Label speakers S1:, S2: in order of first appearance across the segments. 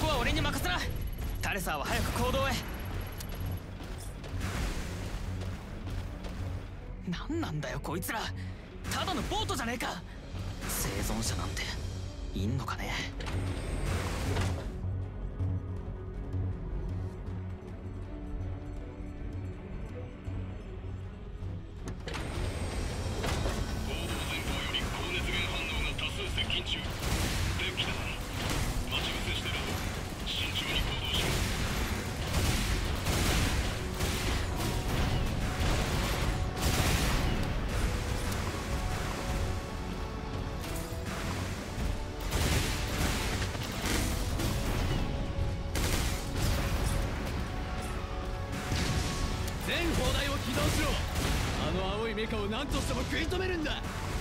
S1: は俺に任せな。タレサーは早く行動へ。何なんだよこいつら、ただのボートじゃねえか。生存者なんていんのかね。
S2: 全砲台を起動しろ。あの青いメカを何としても食い止めるんだ。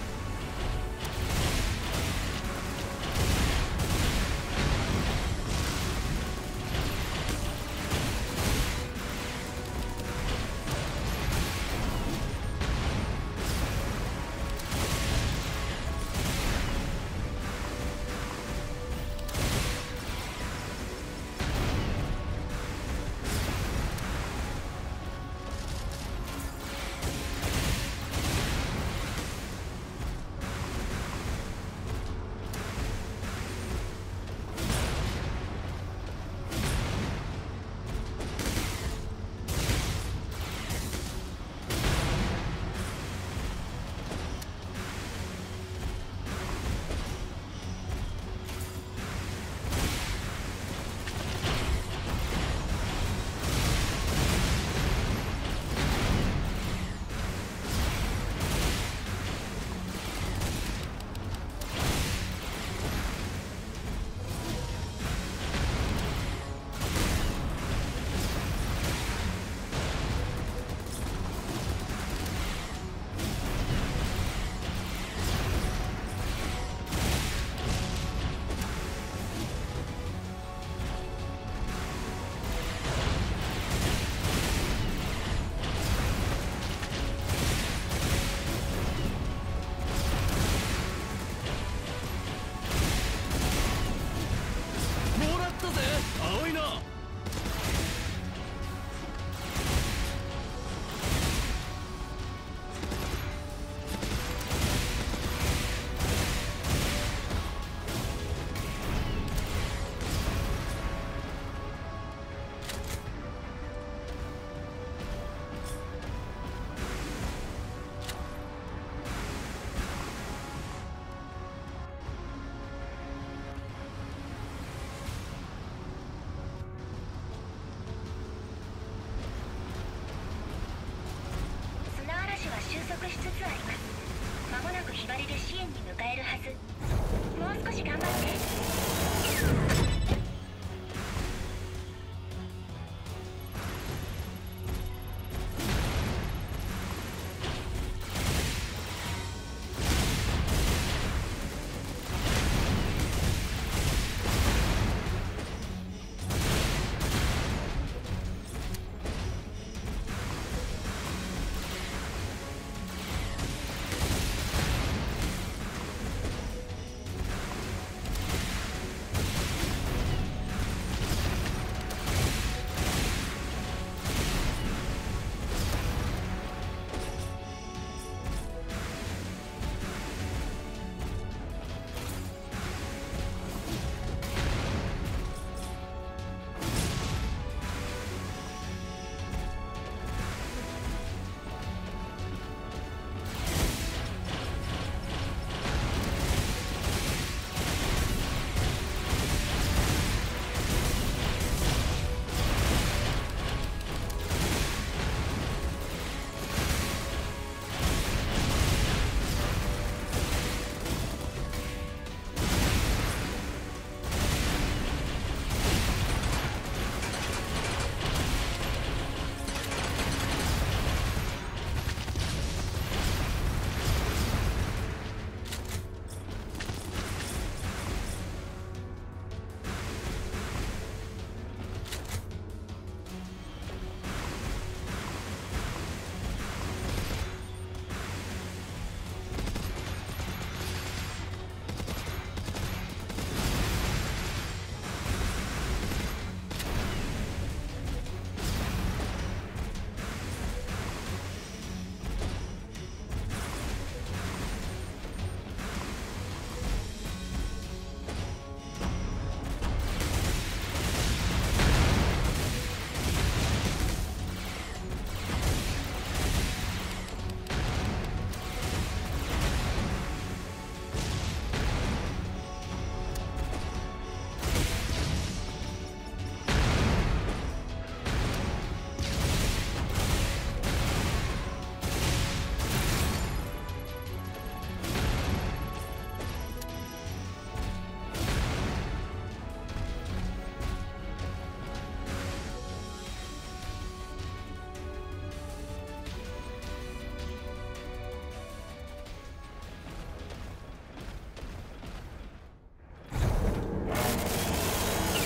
S3: 収束しつつあります。間もなくひばりで支援に向かえるはず。もう少し頑張って。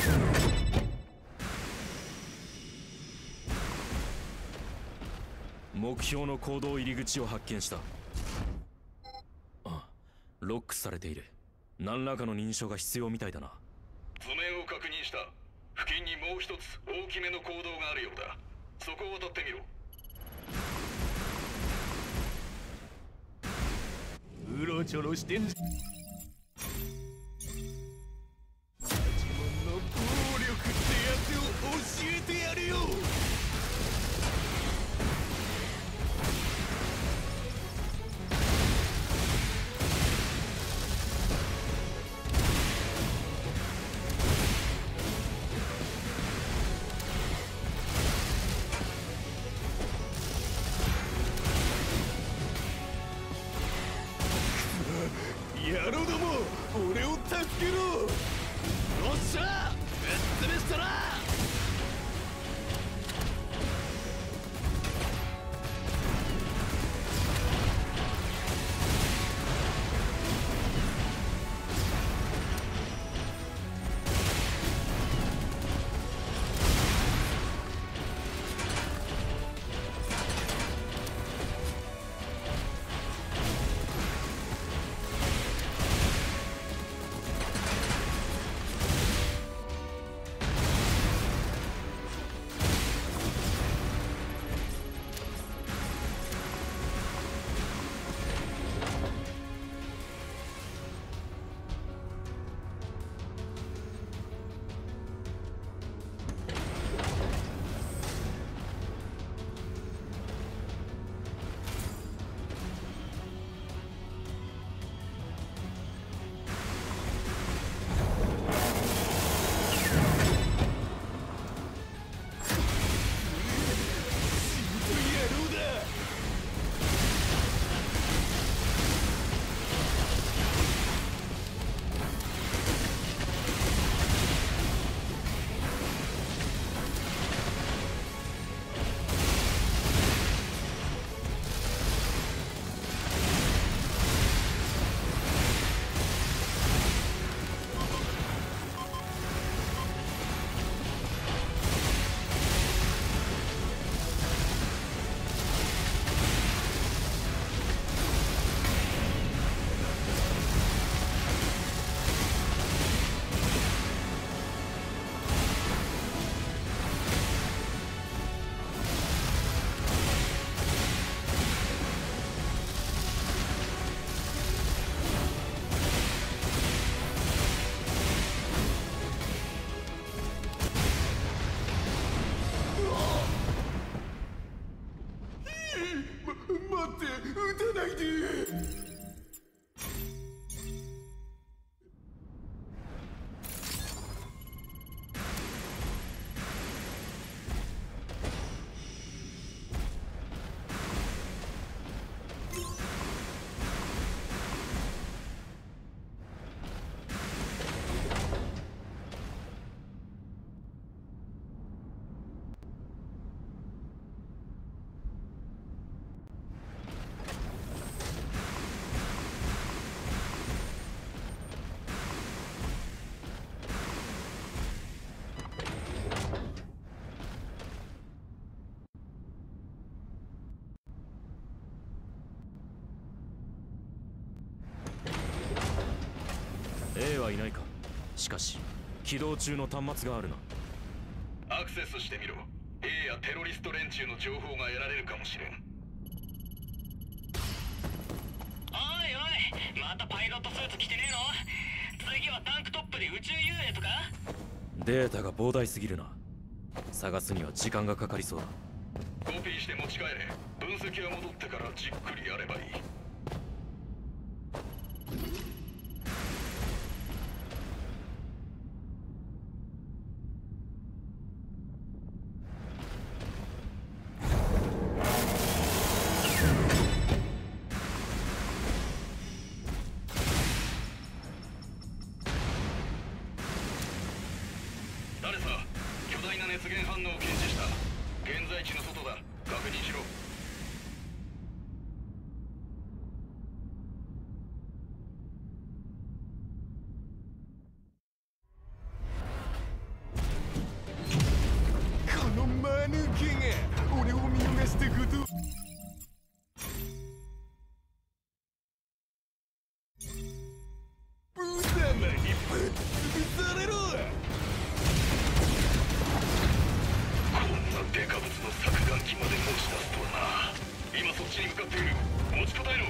S4: 目標の行動入り口を発見した。あ、ロックされている。何らかの認証が必要みたいだな。
S5: 図面を確認した。付近にもう一つ大きめの行動があるようだ。そこを渡ってみろ。
S2: うろちょろしてんじゃ。パチモンの暴力ってやつを教えてやるよ。野郎ども、俺を助けろ。よっしゃ、ぶっ潰したな。待って、撃たないで。
S4: A はいないか。しかし起動中の端末があるな。
S5: アクセスしてみろ。 A やテロリスト連中の情報が得られるかもしれん。
S1: おいおい、またパイロットスーツ着てねえの？次はタンクトップで宇宙遊泳とか？
S4: データが膨大すぎるな。探すには時間がかかりそうだ。
S5: コピーして持ち帰れ。分析は戻ってからじっくりやればいい。誰さ、巨大な熱源反応を検知した。現在地の外だ。確認しろ。
S2: 抜けが俺を見逃したこと。ブザマにぶっ潰されろ。
S5: こんなデカブツの削岩機まで持ち出すとはな。今そっちに向かっている。持ちこたえろ。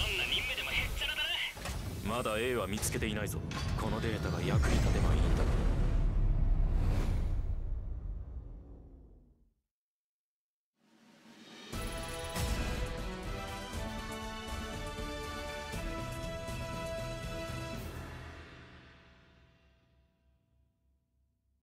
S4: まだ A は見つけていないぞ。このデータが役に立てばいいんだが。